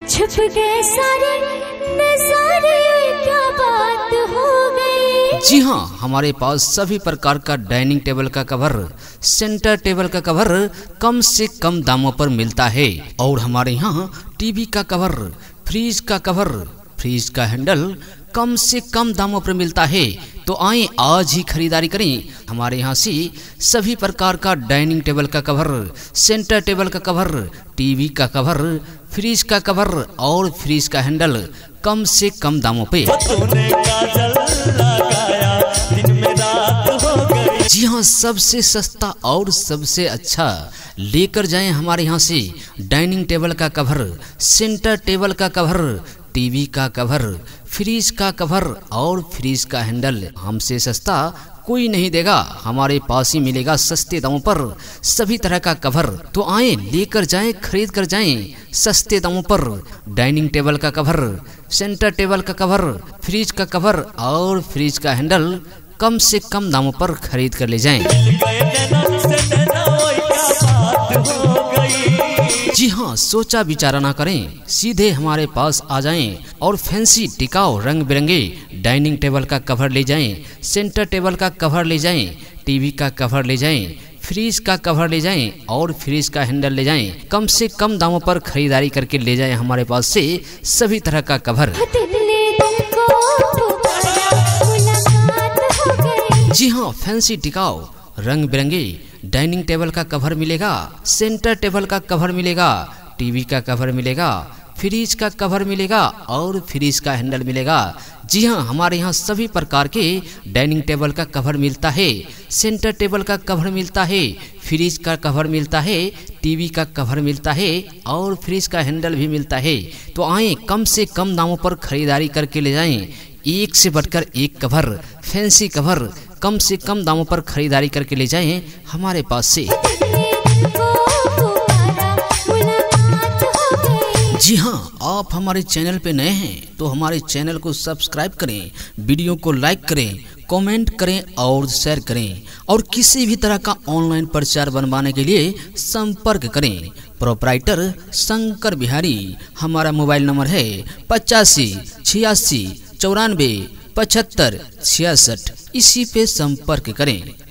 छुप गए सारे नजारे, क्या बात हो गई। जी हाँ, हमारे पास सभी प्रकार का डाइनिंग टेबल का कवर, सेंटर टेबल का कवर कम से कम दामों पर मिलता है। और हमारे यहाँ टीवी का कवर, फ्रिज का कवर, फ्रिज का हैंडल कम से कम दामों पर मिलता है। तो आए आज ही खरीदारी करें हमारे यहाँ से सभी प्रकार का डाइनिंग टेबल का कवर, सेंटर टेबल का कवर, टीवी का कवर, फ्रिज का कवर और फ्रिज का हैंडल कम से कम दामों पे। जी हाँ, सबसे सस्ता और सबसे अच्छा लेकर जाएं हमारे यहाँ से डाइनिंग टेबल का कवर, सेंटर टेबल का कवर, टीवी का कवर, फ्रिज का कवर और फ्रिज का हैंडल। हमसे सस्ता कोई नहीं देगा, हमारे पास ही मिलेगा सस्ते दामों पर सभी तरह का कवर। तो आए लेकर जाएं, खरीद कर जाएं सस्ते दामों पर डाइनिंग टेबल का कवर, सेंटर टेबल का कवर, फ्रिज का कवर और फ्रिज का हैंडल कम से कम दामों पर खरीद कर ले जाएं। जी हाँ, सोचा विचारा ना करें, सीधे हमारे पास आ जाएं और फैंसी टिकाऊ रंग बिरंगे डाइनिंग टेबल का कवर ले जाएं, सेंटर टेबल का कवर ले जाएं, टीवी का कवर ले जाएं, फ्रिज का कवर ले जाएं और फ्रिज का हैंडल ले जाएं। कम से कम दामों पर खरीदारी करके ले जाएं हमारे पास से सभी तरह का कवर। जी हाँ, फैंसी टिकाऊ रंग बिरंगे डाइनिंग टेबल का कवर मिलेगा, सेंटर टेबल का कवर मिलेगा, टीवी का कवर मिलेगा, फ्रिज का कवर मिलेगा और फ्रिज का हैंडल मिलेगा। जी हाँ, हमारे यहाँ सभी प्रकार के डाइनिंग टेबल का कवर मिलता है, सेंटर टेबल का कवर मिलता है, फ्रिज का कवर मिलता है, टीवी का कवर मिलता है और फ्रिज का हैंडल भी मिलता है। तो आए कम से कम दामों पर खरीदारी करके ले जाएं, एक से बढ़कर एक कवर, फैंसी कवर कम से कम दामों पर खरीदारी करके ले जाएं हमारे पास से। जी हाँ, आप हमारे चैनल पे नए हैं तो हमारे चैनल को सब्सक्राइब करें, वीडियो को लाइक करें, कमेंट करें और शेयर करें। और किसी भी तरह का ऑनलाइन प्रचार बनवाने के लिए संपर्क करें प्रोपराइटर शंकर बिहारी। हमारा मोबाइल नंबर है 85 86 94 75 66। इसी पे संपर्क करें।